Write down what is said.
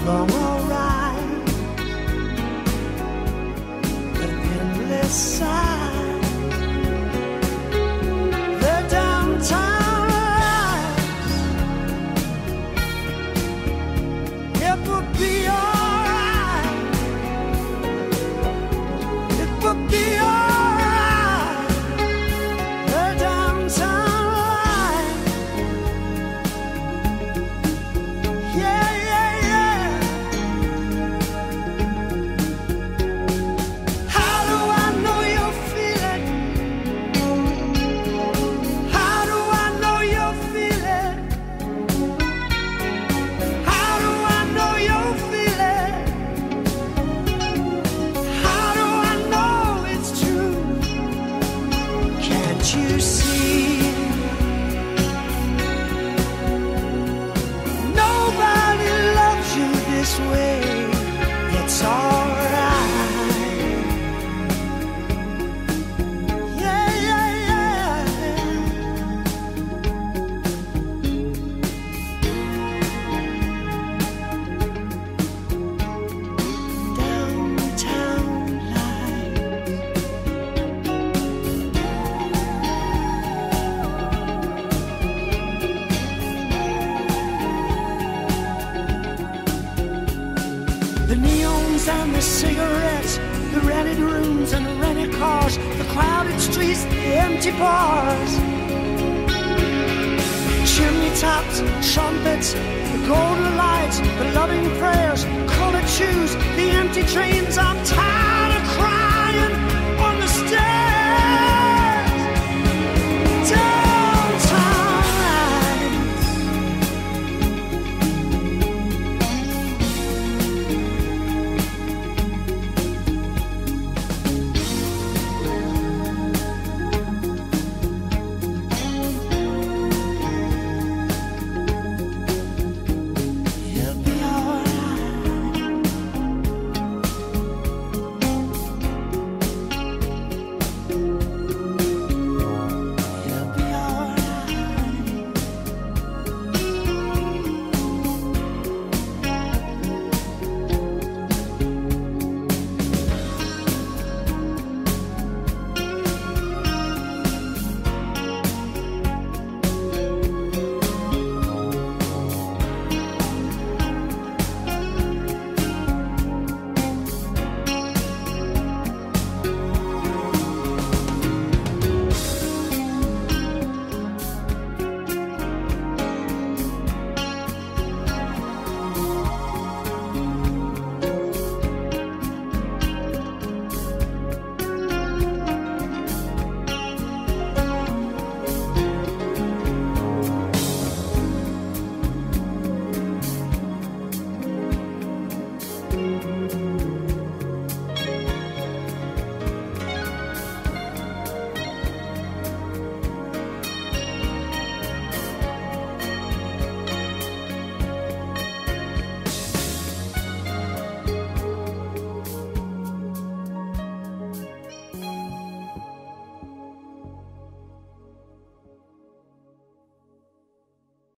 long or right, the endless sigh, the downtown lights. It would be alright, it would be alright, the downtown light. Yeah, yeah, yeah. How do I know you feel it? How do I know you feel it? How do I know you feel it? How do I know it's true? Can't you see? Nobody loves you this way. It's alright. Yeah, yeah, yeah. Downtown lights. The neons and the cigarettes, the rented rooms and the rented cars, the crowded streets, the empty bars, chimney tops, trumpets, the golden lights, the loving prayers, colored shoes, the empty trains. I'm tired.